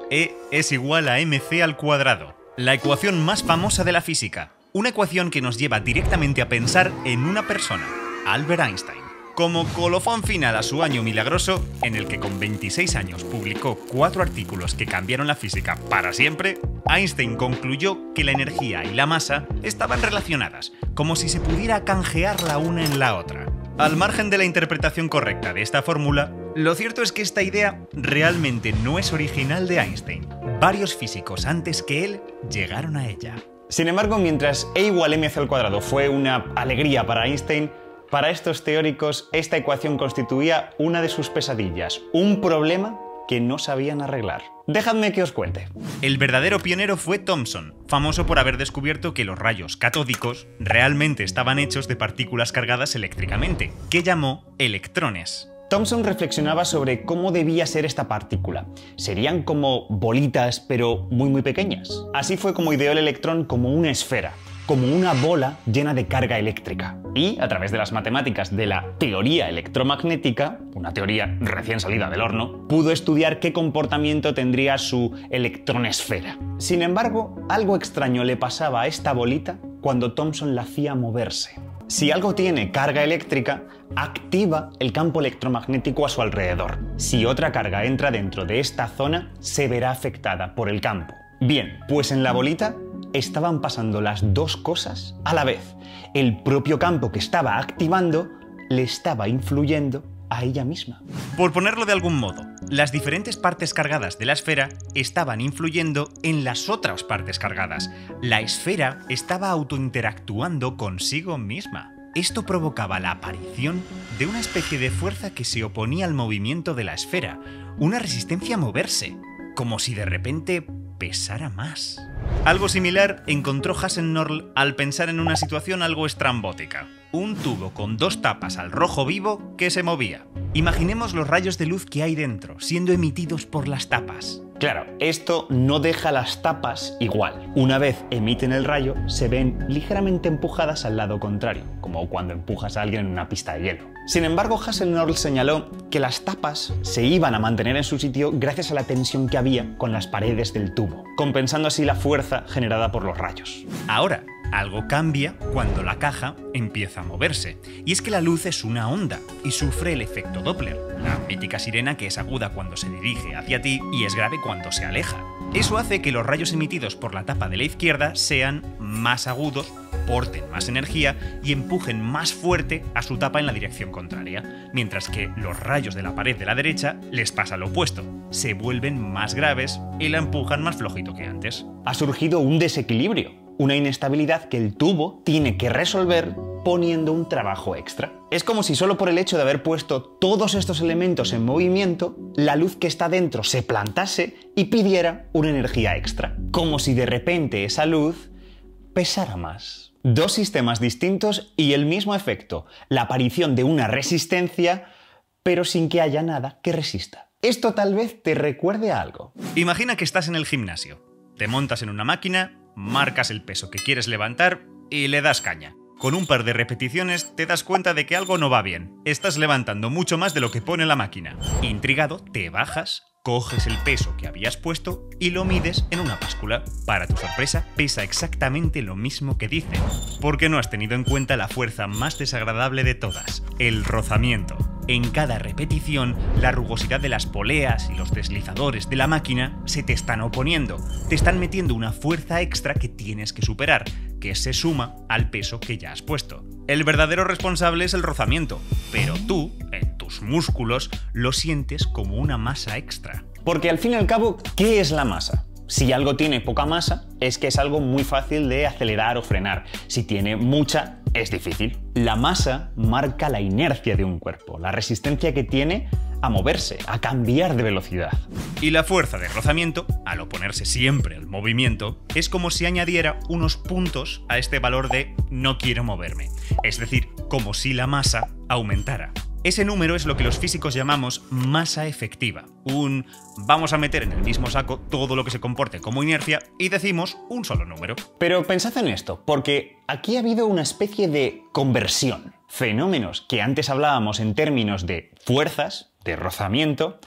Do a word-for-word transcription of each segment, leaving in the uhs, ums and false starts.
E es igual a mc al cuadrado, la ecuación más famosa de la física. Una ecuación que nos lleva directamente a pensar en una persona, Albert Einstein. Como colofón final a su año milagroso, en el que con veintiséis años publicó cuatro artículos que cambiaron la física para siempre, Einstein concluyó que la energía y la masa estaban relacionadas, como si se pudiera canjear la una en la otra. Al margen de la interpretación correcta de esta fórmula, lo cierto es que esta idea realmente no es original de Einstein. Varios físicos antes que él llegaron a ella. Sin embargo, mientras E igual a mc al cuadrado fue una alegría para Einstein, para estos teóricos esta ecuación constituía una de sus pesadillas, un problema que no sabían arreglar. Dejadme que os cuente. El verdadero pionero fue Thomson, famoso por haber descubierto que los rayos catódicos realmente estaban hechos de partículas cargadas eléctricamente, que llamó electrones. Thomson reflexionaba sobre cómo debía ser esta partícula. Serían como bolitas, pero muy muy pequeñas. Así fue como ideó el electrón como una esfera, como una bola llena de carga eléctrica. Y, a través de las matemáticas de la teoría electromagnética, una teoría recién salida del horno, pudo estudiar qué comportamiento tendría su electronesfera. Sin embargo, algo extraño le pasaba a esta bolita cuando Thomson la hacía moverse. Si algo tiene carga eléctrica, activa el campo electromagnético a su alrededor. Si otra carga entra dentro de esta zona, se verá afectada por el campo. Bien, pues en la bolita estaban pasando las dos cosas a la vez. El propio campo que estaba activando le estaba influyendo a ella misma. Por ponerlo de algún modo, las diferentes partes cargadas de la esfera estaban influyendo en las otras partes cargadas. La esfera estaba autointeractuando consigo misma. Esto provocaba la aparición de una especie de fuerza que se oponía al movimiento de la esfera, una resistencia a moverse, como si de repente pesara más. Algo similar encontró Hasen-Norl al pensar en una situación algo estrambótica. Un tubo con dos tapas al rojo vivo que se movía. Imaginemos los rayos de luz que hay dentro, siendo emitidos por las tapas. Claro, esto no deja las tapas igual. Una vez emiten el rayo, se ven ligeramente empujadas al lado contrario, como cuando empujas a alguien en una pista de hielo. Sin embargo, Hasen-Norl señaló que las tapas se iban a mantener en su sitio gracias a la tensión que había con las paredes del tubo, compensando así la fuerza generada por los rayos. Ahora, algo cambia cuando la caja empieza a moverse, y es que la luz es una onda y sufre el efecto Doppler, la mítica sirena que es aguda cuando se dirige hacia ti y es grave cuando se aleja. Eso hace que los rayos emitidos por la tapa de la izquierda sean más agudos, porten más energía y empujen más fuerte a su tapa en la dirección contraria, mientras que los rayos de la pared de la derecha les pasa lo opuesto, se vuelven más graves y la empujan más flojito que antes. Ha surgido un desequilibrio, una inestabilidad que el tubo tiene que resolver poniendo un trabajo extra. Es como si solo por el hecho de haber puesto todos estos elementos en movimiento, la luz que está dentro se plantase y pidiera una energía extra. Como si de repente esa luz pesara más. Dos sistemas distintos y el mismo efecto, la aparición de una resistencia, pero sin que haya nada que resista. Esto tal vez te recuerde a algo. Imagina que estás en el gimnasio, te montas en una máquina, marcas el peso que quieres levantar y le das caña. Con un par de repeticiones te das cuenta de que algo no va bien. Estás levantando mucho más de lo que pone la máquina. Intrigado, te bajas, coges el peso que habías puesto y lo mides en una báscula. Para tu sorpresa, pesa exactamente lo mismo que dice, porque no has tenido en cuenta la fuerza más desagradable de todas, el rozamiento. En cada repetición, la rugosidad de las poleas y los deslizadores de la máquina se te están oponiendo, te están metiendo una fuerza extra que tienes que superar, que se suma al peso que ya has puesto. El verdadero responsable es el rozamiento, pero tú, en tus músculos, lo sientes como una masa extra. Porque al fin y al cabo, ¿qué es la masa? Si algo tiene poca masa, es que es algo muy fácil de acelerar o frenar. Si tiene mucha, es difícil. La masa marca la inercia de un cuerpo, la resistencia que tiene a moverse, a cambiar de velocidad. Y la fuerza de rozamiento, al oponerse siempre al movimiento, es como si añadiera unos puntos a este valor de no quiero moverme. Es decir, como si la masa aumentara. Ese número es lo que los físicos llamamos masa efectiva. Un vamos a meter en el mismo saco todo lo que se comporte como inercia y decimos un solo número. Pero pensad en esto, porque aquí ha habido una especie de conversión. Fenómenos que antes hablábamos en términos de fuerzas, de rozamiento,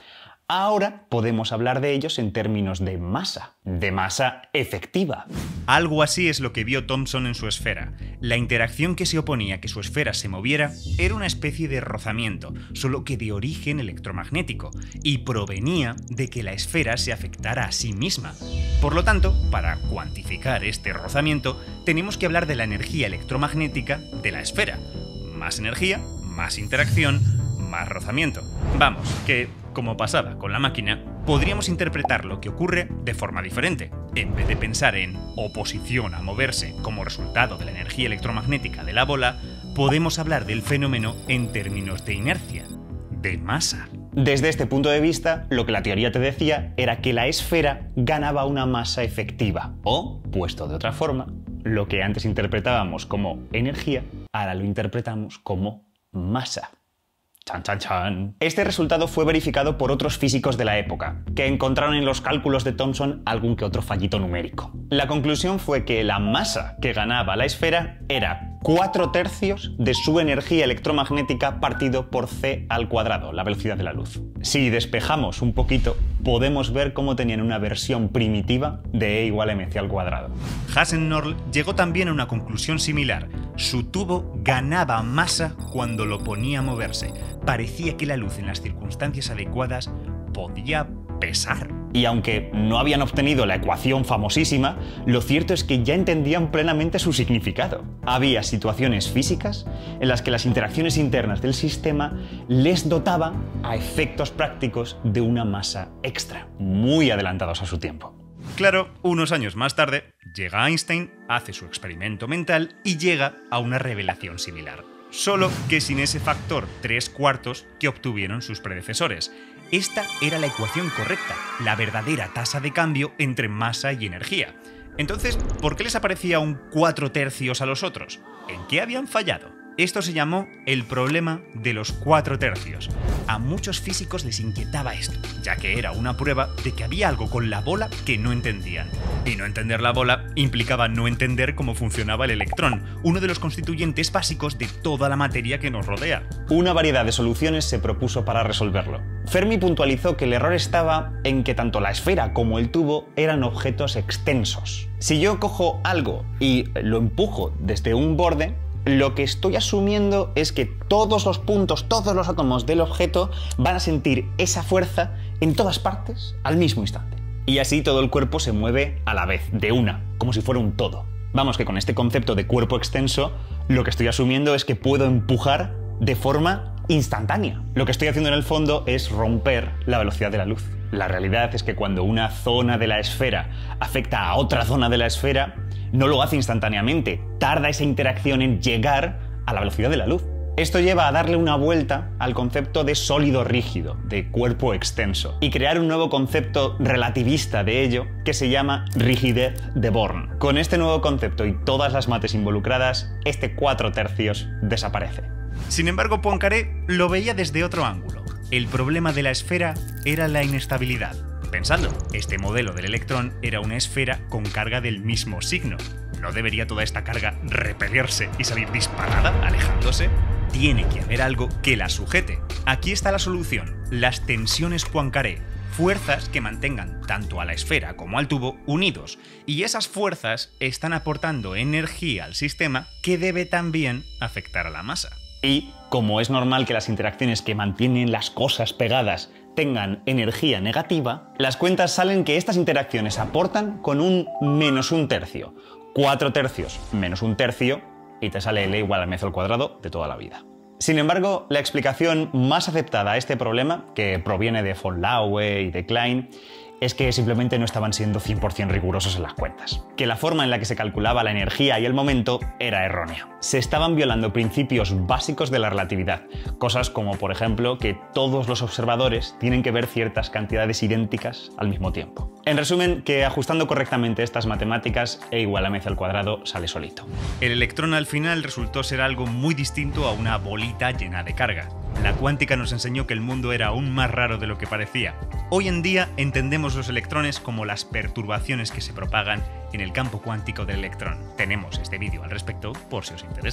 Ahora podemos hablar de ellos en términos de masa, de masa efectiva. Algo así es lo que vio Thomson en su esfera. La interacción que se oponía a que su esfera se moviera era una especie de rozamiento, solo que de origen electromagnético, y provenía de que la esfera se afectara a sí misma. Por lo tanto, para cuantificar este rozamiento, tenemos que hablar de la energía electromagnética de la esfera. Más energía, más interacción, más rozamiento. Vamos, que, como pasaba con la máquina, podríamos interpretar lo que ocurre de forma diferente. En vez de pensar en oposición a moverse como resultado de la energía electromagnética de la bola, podemos hablar del fenómeno en términos de inercia, de masa. Desde este punto de vista, lo que la teoría te decía era que la esfera ganaba una masa efectiva, o, puesto de otra forma, lo que antes interpretábamos como energía, ahora lo interpretamos como masa. Chan, chan, chan. Este resultado fue verificado por otros físicos de la época, que encontraron en los cálculos de Thomson algún que otro fallito numérico. La conclusión fue que la masa que ganaba la esfera era cuatro tercios de su energía electromagnética partido por c al cuadrado, la velocidad de la luz. Si despejamos un poquito, podemos ver cómo tenían una versión primitiva de E igual a mc al cuadrado. Hasen-Norl llegó también a una conclusión similar. Su tubo ganaba masa cuando lo ponía a moverse. Parecía que la luz en las circunstancias adecuadas podía pesar. Y aunque no habían obtenido la ecuación famosísima, lo cierto es que ya entendían plenamente su significado. Había situaciones físicas en las que las interacciones internas del sistema les dotaba a efectos prácticos de una masa extra, muy adelantados a su tiempo. Claro, unos años más tarde, llega Einstein, hace su experimento mental y llega a una revelación similar. Solo que sin ese factor tres cuartos que obtuvieron sus predecesores. Esta era la ecuación correcta, la verdadera tasa de cambio entre masa y energía. Entonces, ¿por qué les aparecía un cuatro tercios a los otros? ¿En qué habían fallado? Esto se llamó el problema de los cuatro tercios. A muchos físicos les inquietaba esto, ya que era una prueba de que había algo con la bola que no entendían. Y no entender la bola implicaba no entender cómo funcionaba el electrón, uno de los constituyentes básicos de toda la materia que nos rodea. Una variedad de soluciones se propuso para resolverlo. Fermi puntualizó que el error estaba en que tanto la esfera como el tubo eran objetos extensos. Si yo cojo algo y lo empujo desde un borde, lo que estoy asumiendo es que todos los puntos, todos los átomos del objeto van a sentir esa fuerza en todas partes al mismo instante. Y así todo el cuerpo se mueve a la vez, de una, como si fuera un todo. Vamos, que con este concepto de cuerpo extenso, lo que estoy asumiendo es que puedo empujar de forma instantánea. Lo que estoy haciendo en el fondo es romper la velocidad de la luz. La realidad es que cuando una zona de la esfera afecta a otra zona de la esfera, no lo hace instantáneamente, tarda esa interacción en llegar a la velocidad de la luz. Esto lleva a darle una vuelta al concepto de sólido rígido, de cuerpo extenso, y crear un nuevo concepto relativista de ello que se llama rigidez de Born. Con este nuevo concepto y todas las mates involucradas, este cuatro tercios desaparece. Sin embargo, Poincaré lo veía desde otro ángulo. El problema de la esfera era la inestabilidad. Pensadlo, este modelo del electrón era una esfera con carga del mismo signo. ¿No debería toda esta carga repelerse y salir disparada, alejándose? Tiene que haber algo que la sujete. Aquí está la solución, las tensiones Poincaré, fuerzas que mantengan tanto a la esfera como al tubo unidos. Y esas fuerzas están aportando energía al sistema que debe también afectar a la masa. Y, como es normal que las interacciones que mantienen las cosas pegadas tengan energía negativa, las cuentas salen que estas interacciones aportan con un menos un tercio. Cuatro tercios menos un tercio y te sale el E igual a mc al cuadrado de toda la vida. Sin embargo, la explicación más aceptada a este problema, que proviene de von Laue y de Klein, es que simplemente no estaban siendo cien por cien rigurosos en las cuentas, que la forma en la que se calculaba la energía y el momento era errónea. Se estaban violando principios básicos de la relatividad, cosas como, por ejemplo, que todos los observadores tienen que ver ciertas cantidades idénticas al mismo tiempo. En resumen, que ajustando correctamente estas matemáticas, E igual a mc al cuadrado sale solito. El electrón al final resultó ser algo muy distinto a una bolita llena de carga. La cuántica nos enseñó que el mundo era aún más raro de lo que parecía. Hoy en día entendemos los electrones como las perturbaciones que se propagan en el campo cuántico del electrón. Tenemos este vídeo al respecto por si os interesa.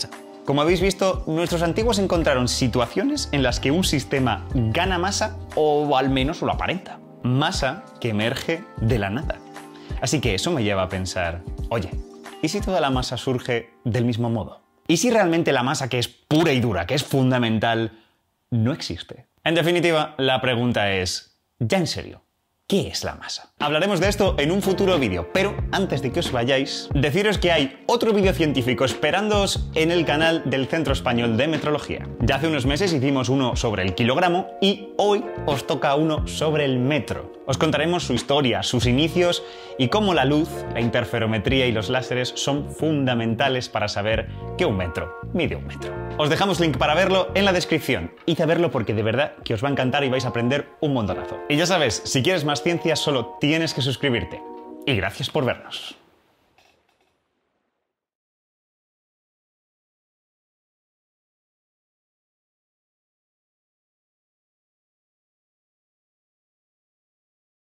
Como habéis visto, nuestros antiguos encontraron situaciones en las que un sistema gana masa o al menos lo aparenta. Masa que emerge de la nada. Así que eso me lleva a pensar, oye, ¿y si toda la masa surge del mismo modo? ¿Y si realmente la masa que es pura y dura, que es fundamental, no existe? En definitiva, la pregunta es, ya en serio, ¿qué es la masa? Hablaremos de esto en un futuro vídeo, pero antes de que os vayáis, deciros que hay otro vídeo científico esperándoos en el canal del Centro Español de Metrología. Ya hace unos meses hicimos uno sobre el kilogramo y hoy os toca uno sobre el metro. Os contaremos su historia, sus inicios y cómo la luz, la interferometría y los láseres son fundamentales para saber que un metro mide un metro. Os dejamos link para verlo en la descripción. Id a verlo porque de verdad que os va a encantar y vais a aprender un montonazo. Y ya sabes, si quieres más ciencia solo tienes que suscribirte. Y gracias por vernos.